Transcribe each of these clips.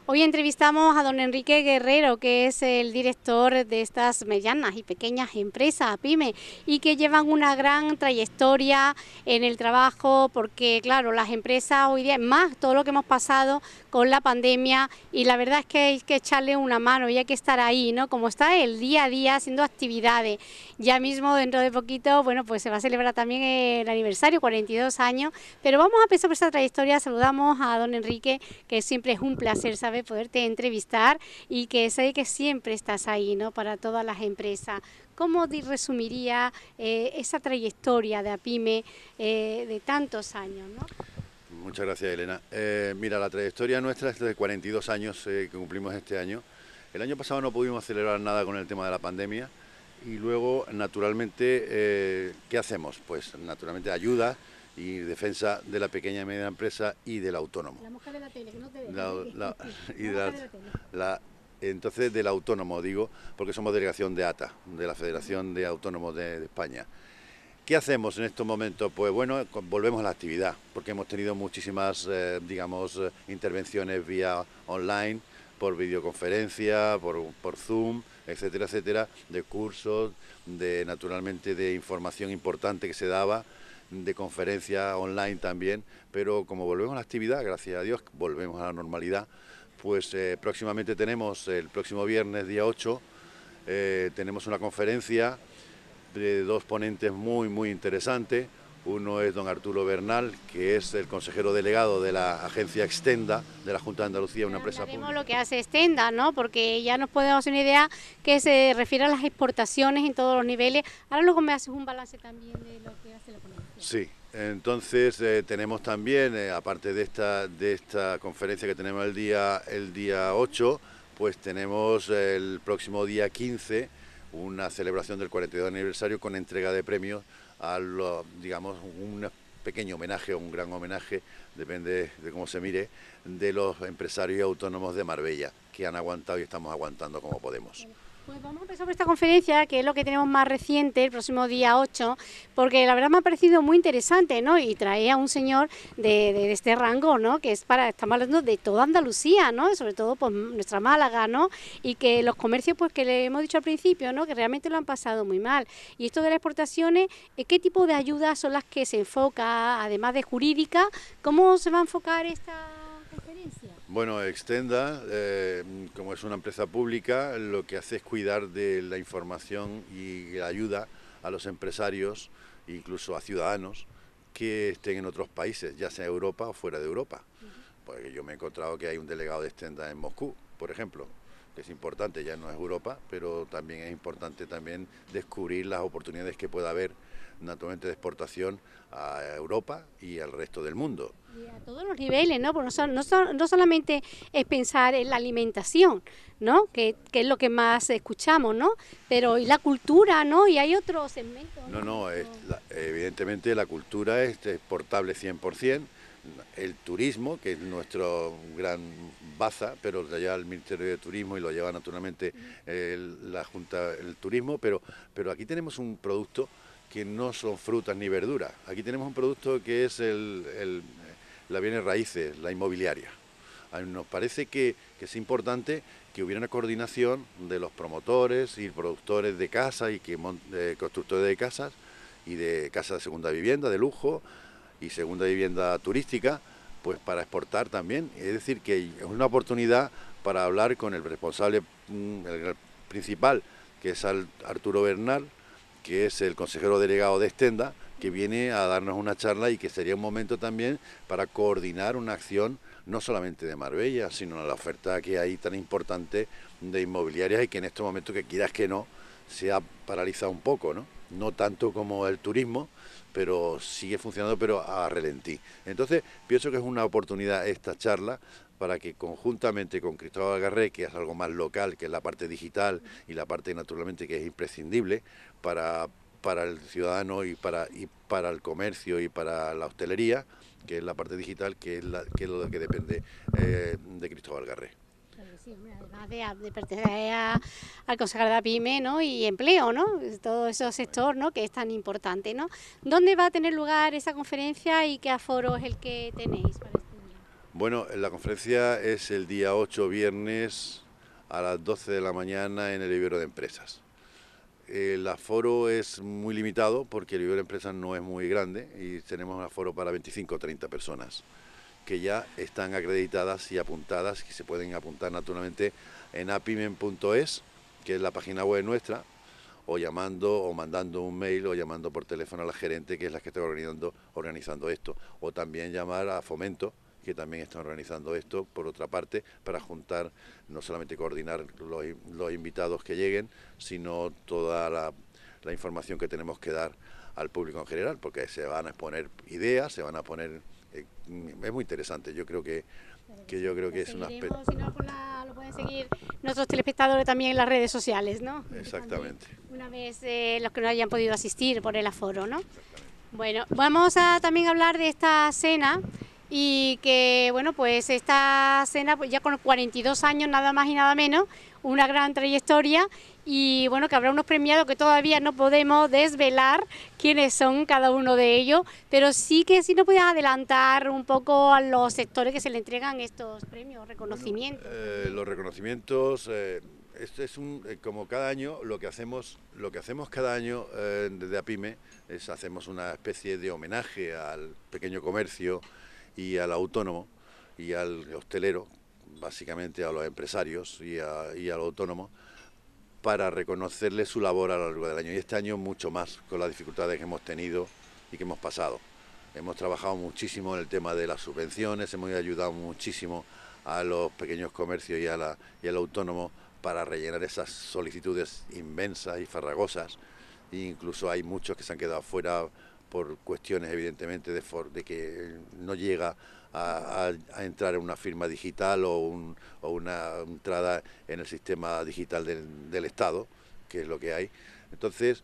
Hoy entrevistamos a don Enrique Guerrero, que es el director de estas medianas y pequeñas empresas, pymes, y que llevan una gran trayectoria en el trabajo, porque claro, las empresas hoy día, más todo lo que hemos pasado con la pandemia, y la verdad es que hay que echarle una mano y hay que estar ahí, ¿no? Como está el día a día haciendo actividades. Ya mismo, dentro de poquito, bueno, pues se va a celebrar también el aniversario, 42 años, pero vamos a empezar por esta trayectoria. Saludamos a don Enrique, que siempre es un placer, ¿sabes?, poderte entrevistar, y que sé que siempre estás ahí, ¿no?, para todas las empresas. ¿Cómo resumiría esa trayectoria de APYME de tantos años, ¿no? Muchas gracias, Elena. Mira, la trayectoria nuestra es de 42 años que cumplimos este año. El año pasado no pudimos celebrar nada con el tema de la pandemia y luego, naturalmente, ¿qué hacemos? Pues, naturalmente, ayuda y defensa de la pequeña y media empresa y del autónomo. La mujer de la tele, que no te Entonces, del autónomo, digo, porque somos delegación de ATA, de la Federación de Autónomos de España. ¿Qué hacemos en estos momentos? Pues bueno, volvemos a la actividad, porque hemos tenido muchísimas, intervenciones vía online, por videoconferencia, por Zoom, etcétera, etcétera, de cursos, naturalmente de información importante que se daba, de conferencia online también, pero como volvemos a la actividad, gracias a Dios, volvemos a la normalidad, pues próximamente tenemos, el próximo viernes, día 8, tenemos una conferencia de dos ponentes muy interesantes. Uno es don Arturo Bernal, que es el consejero delegado de la agencia Extenda de la Junta de Andalucía, una empresa pública. Lo que hace Extenda, ¿no?, porque ya nos podemos hacer una idea que se refiere a las exportaciones en todos los niveles. Ahora luego me haces un balance también de lo que hace la ponencia. Sí, entonces tenemos también, aparte de esta conferencia que tenemos el día 8, pues tenemos el próximo día 15 una celebración del 42 aniversario con entrega de premios digamos, un pequeño homenaje o un gran homenaje, depende de cómo se mire, de los empresarios autónomos de Marbella, que han aguantado y estamos aguantando como podemos. Pues vamos a empezar por esta conferencia, que es lo que tenemos más reciente, el próximo día 8, porque la verdad me ha parecido muy interesante, ¿no? Y trae a un señor de este rango, ¿no?, que estamos hablando de toda Andalucía, ¿no?, sobre todo pues nuestra Málaga, ¿no?, y que los comercios, pues que le hemos dicho al principio, ¿no?, que realmente lo han pasado muy mal. Y esto de las exportaciones, ¿qué tipo de ayudas son las que se enfoca, además de jurídica? ¿Cómo se va a enfocar esta conferencia? Bueno, Extenda, como es una empresa pública, lo que hace es cuidar de la información y la ayuda a los empresarios, incluso a ciudadanos que estén en otros países, ya sea Europa o fuera de Europa. Porque yo me he encontrado que hay un delegado de Extenda en Moscú, por ejemplo, que es importante, ya no es Europa, pero también es importante también descubrir las oportunidades que pueda haber, naturalmente, de exportación a Europa y al resto del mundo. Y a todos los niveles, ¿no? Porque no solamente es pensar en la alimentación, ¿no?, que es lo que más escuchamos, ¿no?, pero y la cultura, ¿no?, y hay otros segmentos. Evidentemente la cultura es exportable 100%, el turismo, que es nuestro gran baza, pero lo lleva el Ministerio de Turismo y lo lleva naturalmente la Junta del Turismo, pero aquí tenemos un producto que no son frutas ni verduras. Aquí tenemos un producto que es la bienes raíces, la inmobiliaria. A mí nos parece que es importante que hubiera una coordinación de los promotores y productores de casas y constructores de casas y de casas de segunda vivienda, de lujo y segunda vivienda turística, pues para exportar también. Es decir, que es una oportunidad para hablar con el responsable el principal, que es Arturo Bernal, que es el consejero delegado de Extenda, que viene a darnos una charla y que sería un momento también para coordinar una acción no solamente de Marbella, sino la oferta que hay tan importante de inmobiliarias y que en estos momentos, que quieras que no, se ha paralizado un poco, ¿no? No tanto como el turismo, pero sigue funcionando, pero a relentí. Entonces, pienso que es una oportunidad esta charla para que conjuntamente con Cristóbal Garré, que es algo más local, que es la parte digital y la parte naturalmente que es imprescindible para el ciudadano y para el comercio y para la hostelería, que es la parte digital, que es lo que depende de Cristóbal Garré. Sí, además de pertenecer al consejero de APYME, ¿no?, y empleo, ¿no?, todo ese sector, ¿no?, que es tan importante, ¿no? ¿Dónde va a tener lugar esa conferencia y qué aforo es el que tenéis para este día? Bueno, la conferencia es el día 8, viernes, a las 12 de la mañana en el vivero de empresas. El aforo es muy limitado porque el vivero de empresas no es muy grande y tenemos un aforo para 25 o 30 personas que ya están acreditadas y apuntadas, que se pueden apuntar naturalmente en apimen.es, que es la página web nuestra, o llamando o mandando un mail o llamando por teléfono a la gerente, que es la que está organizando esto, o también llamar a Fomento, que también están organizando esto, por otra parte, para juntar, no solamente coordinar los invitados que lleguen, sino toda la información que tenemos que dar al público en general, porque se van a exponer ideas, se van a poner... es muy interesante, yo creo que es un aspecto... Si no, lo pueden seguir nuestros telespectadores también en las redes sociales, ¿no? Exactamente. También, una vez los que no hayan podido asistir por el aforo, ¿no? Bueno, vamos a también hablar de esta cena y que, bueno, pues esta cena pues ya con 42 años nada más y nada menos, una gran trayectoria y bueno, que habrá unos premiados que todavía no podemos desvelar quiénes son cada uno de ellos, pero sí que si nos puedes adelantar un poco a los sectores que se le entregan estos premios, reconocimientos. Bueno, los reconocimientos, esto es como cada año, lo que hacemos cada año desde APIME es hacemos una especie de homenaje al pequeño comercio y al autónomo y al hostelero, básicamente a los empresarios y al autónomo, para reconocerle su labor a lo largo del año. Y este año mucho más, con las dificultades que hemos tenido y que hemos pasado. Hemos trabajado muchísimo en el tema de las subvenciones, hemos ayudado muchísimo a los pequeños comercios y al autónomo para rellenar esas solicitudes inmensas y farragosas. E incluso hay muchos que se han quedado fuera por cuestiones evidentemente de que no llega a entrar en una firma digital o una entrada en el sistema digital del Estado, que es lo que hay. Entonces,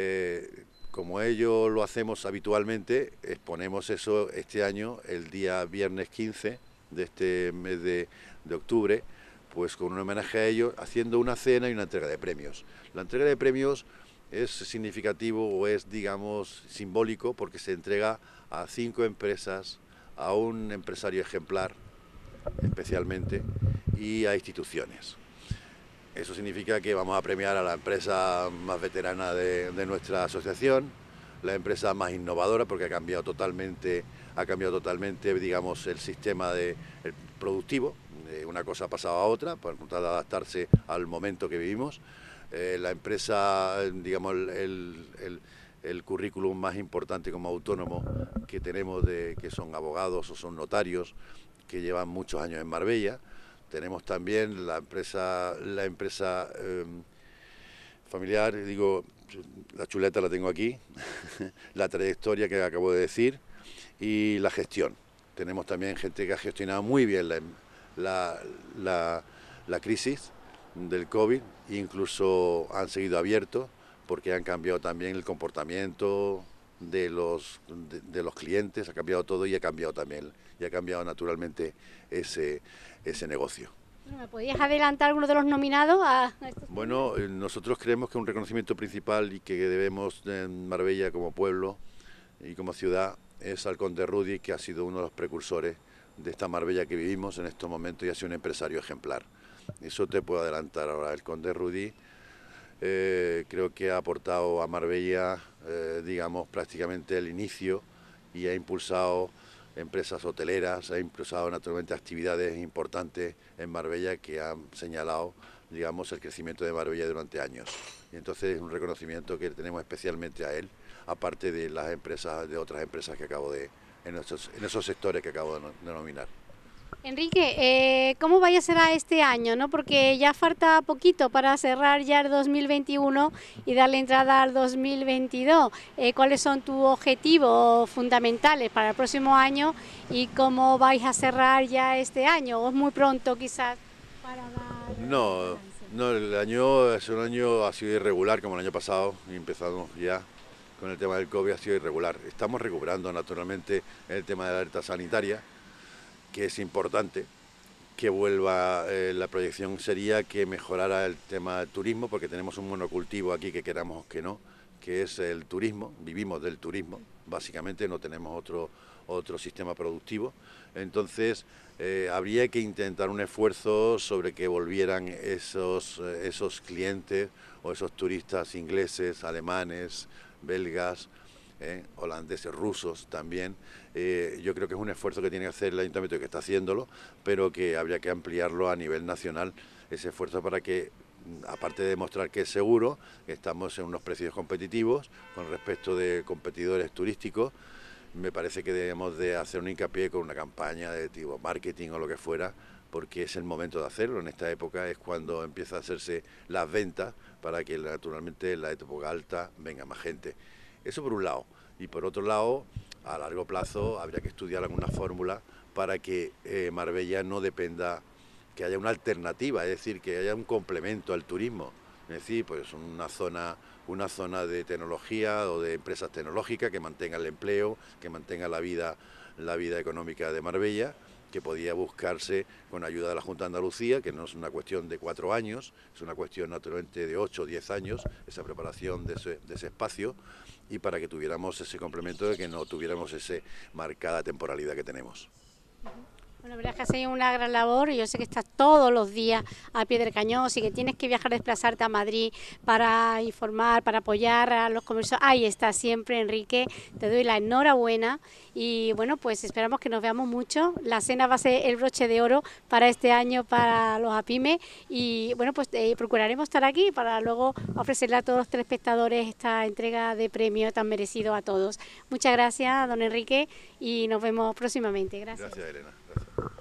como ello lo hacemos habitualmente, exponemos eso este año, el día viernes 15 de este mes de octubre, pues con un homenaje a ellos, haciendo una cena y una entrega de premios. La entrega de premios es significativo o es, digamos, simbólico porque se entrega a 5 empresas, a un empresario ejemplar especialmente y a instituciones. Eso significa que vamos a premiar a la empresa más veterana de nuestra asociación, la empresa más innovadora porque ha cambiado totalmente, digamos, el sistema el productivo. Una cosa ha pasado a otra para tratar de adaptarse al momento que vivimos. La empresa, digamos, el currículum más importante como autónomo que tenemos, que son abogados o son notarios, que llevan muchos años en Marbella. Tenemos también la empresa familiar, digo, la chuleta la tengo aquí, la trayectoria que acabo de decir y la gestión. Tenemos también gente que ha gestionado muy bien la crisis del COVID, incluso han seguido abiertos porque han cambiado también el comportamiento de los clientes, ha cambiado todo y ha cambiado también, y ha cambiado naturalmente ese negocio. ¿Me podías adelantar alguno de los nominados a estos? Bueno, nosotros creemos que un reconocimiento principal y que debemos en Marbella como pueblo y como ciudad es al Conde Rudy, que ha sido uno de los precursores de esta Marbella que vivimos en estos momentos y ha sido un empresario ejemplar. Eso te puedo adelantar ahora. El Conde Rudy creo que ha aportado a Marbella, digamos, prácticamente el inicio y ha impulsado empresas hoteleras, ha impulsado naturalmente actividades importantes en Marbella que han señalado, digamos, el crecimiento de Marbella durante años. Y entonces es un reconocimiento que tenemos especialmente a él, aparte de las empresas, de otras empresas que acabo en esos sectores que acabo de denominar. Enrique, ¿cómo vaya a ser este año, no? Porque ya falta poquito para cerrar ya el 2021 y darle entrada al 2022. ¿Cuáles son tus objetivos fundamentales para el próximo año y cómo vais a cerrar ya este año? ¿O es muy pronto quizás para dar...? No, el año es un año ha sido irregular como el año pasado y empezamos ya con el tema del COVID, ha sido irregular. Estamos recuperando naturalmente el tema de la alerta sanitaria, que es importante que vuelva. La proyección sería que mejorara el tema del turismo, porque tenemos un monocultivo aquí que queramos que no, que es el turismo, vivimos del turismo, básicamente no tenemos otro sistema productivo. Entonces habría que intentar un esfuerzo sobre que volvieran esos clientes o esos turistas ingleses, alemanes, belgas, holandeses, rusos también. Yo creo que es un esfuerzo que tiene que hacer el ayuntamiento y que está haciéndolo, pero que habría que ampliarlo a nivel nacional, ese esfuerzo para que, aparte de demostrar que es seguro, que estamos en unos precios competitivos con respecto de competidores turísticos, me parece que debemos de hacer un hincapié con una campaña de tipo marketing o lo que fuera, porque es el momento de hacerlo. En esta época es cuando empieza a hacerse las ventas para que naturalmente en la época alta venga más gente. Eso por un lado. Y por otro lado, a largo plazo habría que estudiar alguna fórmula para que Marbella no dependa, que haya una alternativa, es decir, que haya un complemento al turismo. Es decir, pues una zona de tecnología o de empresas tecnológicas que mantenga el empleo, que mantenga la vida económica de Marbella, que podía buscarse con ayuda de la Junta de Andalucía, que no es una cuestión de 4 años, es una cuestión naturalmente de 8 o 10 años, esa preparación de ese espacio, y para que tuviéramos ese complemento de que no tuviéramos esa marcada temporalidad que tenemos. Bueno, la verdad es que hacéis una gran labor y yo sé que estás todos los días a pie del cañón, así que tienes que viajar, desplazarte a Madrid para informar, para apoyar a los comercios. Ahí está siempre, Enrique, te doy la enhorabuena y bueno, pues esperamos que nos veamos mucho. La cena va a ser el broche de oro para este año para los APIME y bueno, pues procuraremos estar aquí para luego ofrecerle a todos los telespectadores esta entrega de premio tan merecido a todos. Muchas gracias, don Enrique, y nos vemos próximamente. Gracias. Gracias, Elena. Gracias.